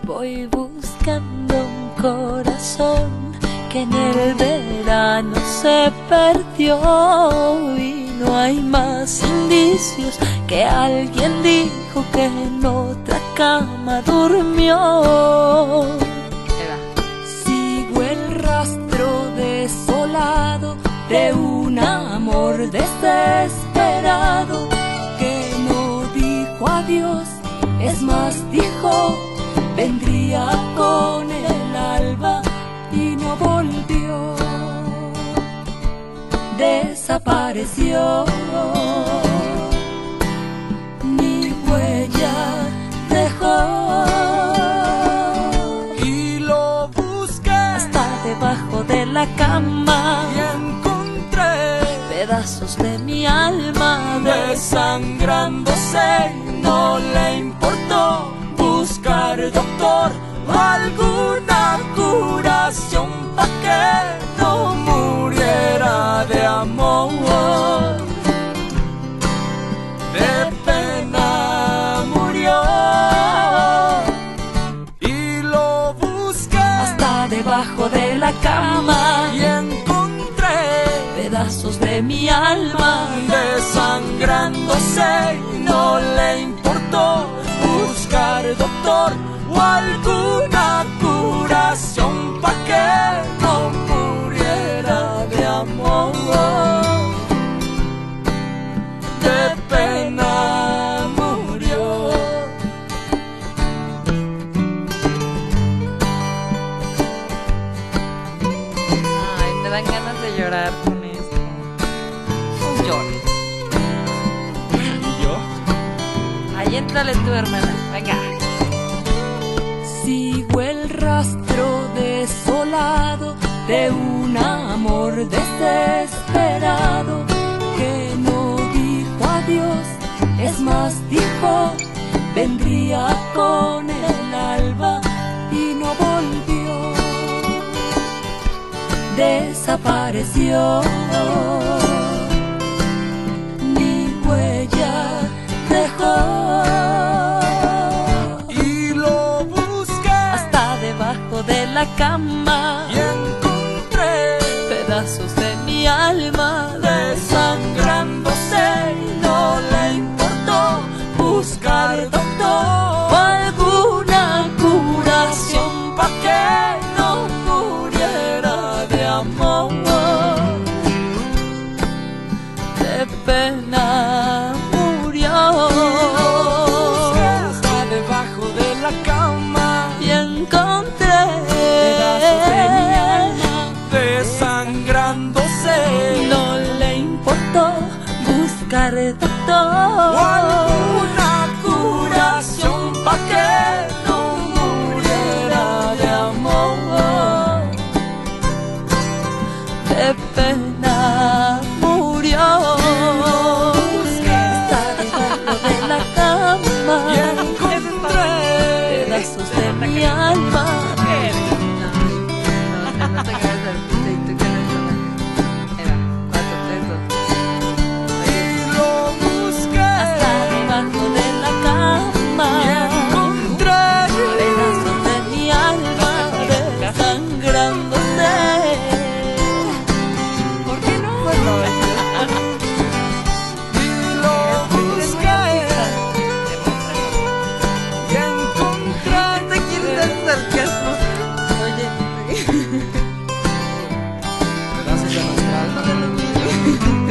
Voy buscando un corazón que en el verano se perdió y no hay más indicios que alguien dijo que en otra cama durmió. Sigo el rastro desolado de un amor desesperado que no dijo adiós, es más dijo vendría con el alba y no volvió, desapareció, ni huella dejó. Y lo busqué hasta debajo de la cama y encontré pedazos de mi alma desangrándose. No le importó buscar doctor o alguna curación pa' que no muriera de amor. De pena murió y lo busqué hasta debajo de la cama y encontré pedazos de mi alma desangrándose. No le importó buscar doctor o alguna curación pa' que no muriera de amor. De pena murió. Ay, me dan ganas de llorar con esto. No llores. ¿Y yo? Ahí entrale tú, hermana. Venga. Sigo el rastro desolado de un amor desesperado que no dijo adiós, es más dijo vendría con el alba y no volvió, desapareció, ni huella dejó. De la cama Y encontré pedazos de mi alma desangrándose. No le importó buscar doctor o alguna curación pa' que no muriera de amor. de pena murió. Hasta debajo de la cama Y encontré pedazos de mi alma desangrándose. no le importó buscar O doctor alguna curación pa' que no muriera de amor. de pena murió. Está debajo de la cama Y encontré pedazos de mi alma. No te caes del pito y tú quieres llorar. Ahí va. 4, 3, 2. y lo busqué Hasta debajo de la cama y encontré pedazos de mi alma desangrándose. ¿Por qué no? y lo busqué y encontré. ¿Te quieres dar sarcasmo? Oye, Pedazos de nuestra alma.